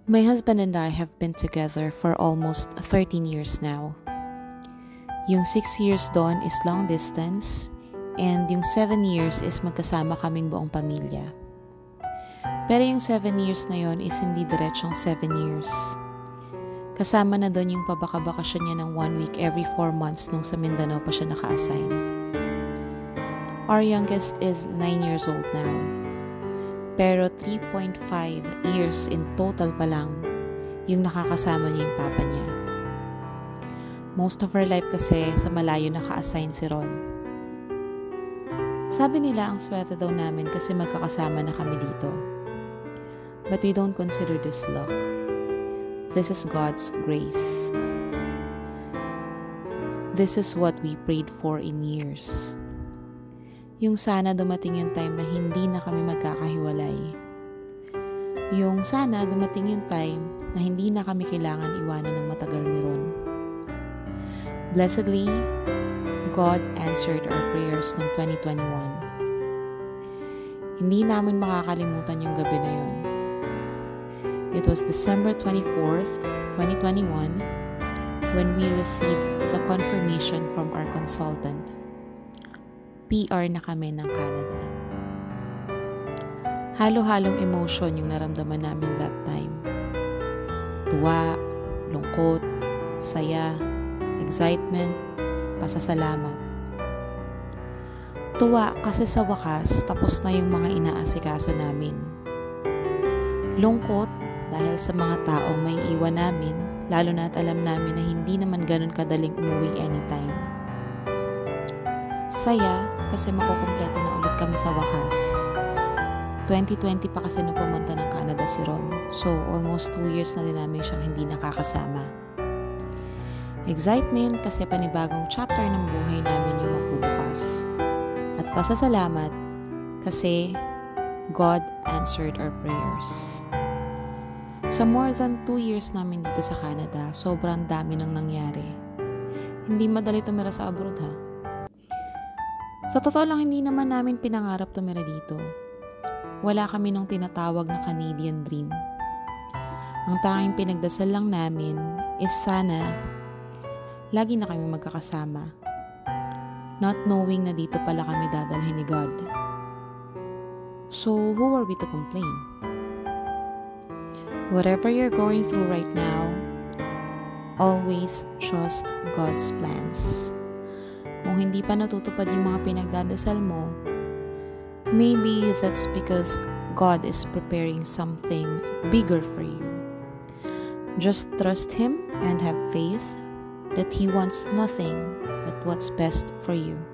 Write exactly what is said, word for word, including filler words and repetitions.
My husband and I have been together for almost thirteen years now. Yung six years doon is long distance, and yung seven years is magkasama kaming buong pamilya. Pero yung seven years na yon is hindi diretsong seven years. Kasama na doon yung pabaka-bakasyon niya ng one week every four months nung sa Mindanao pa siya naka-assign. Our youngest is nine years old now. Pero three point five years in total pa lang yung nakakasama niya yung papa niya. Most of her life kasi sa malayo naka-assign si Ron. Sabi nila ang swerte daw namin kasi magkakasama na kami dito. But we don't consider this luck. This is God's grace. This is what we prayed for in years. Yung sana dumating yung time na hindi na kami magkakahiwalay. Yung sana dumating yung time na hindi na kami kailangan iwanan ng matagal ni Ron. Blessedly, God answered our prayers noong twenty twenty-one. Hindi namin makakalimutan yung gabi na yun. It was December twenty-fourth, twenty twenty-one when we received the confirmation from our consultant. P R na kami ng Canada. Halo-halong emotion yung naramdaman namin that time. Tuwa, lungkot, saya, excitement, pasasalamat. Tuwa kasi sa wakas tapos na yung mga inaasikaso namin. Lungkot dahil sa mga taong may iwan namin, lalo na't alam namin na hindi naman ganun kadaling umuwi anytime. Saya kasi makukumpleto na ulit kami sa wakas. twenty twenty pa kasi nung pumunta ng Canada si Ron, so almost two years na din namin siyang hindi nakakasama. Excitement kasi panibagong chapter ng buhay namin yung magbubukas. At pasasalamat kasi God answered our prayers. Sa more than two years namin dito sa Canada, sobrang dami nang nangyari. Hindi madali tumira sa abroad ha. Sa totoo lang, hindi naman namin pinangarap tumira dito. Wala kami nung tinatawag na Canadian dream. Ang tanging pinagdasal lang namin is sana lagi na kami magkakasama. Not knowing na dito pala kami dadalhin ni God. So, who are we to complain? Whatever you're going through right now, always trust God's plans. Kung hindi pa natutupad yung mga pinagdadasal mo, maybe that's because God is preparing something bigger for you. Just trust Him and have faith that He wants nothing but what's best for you.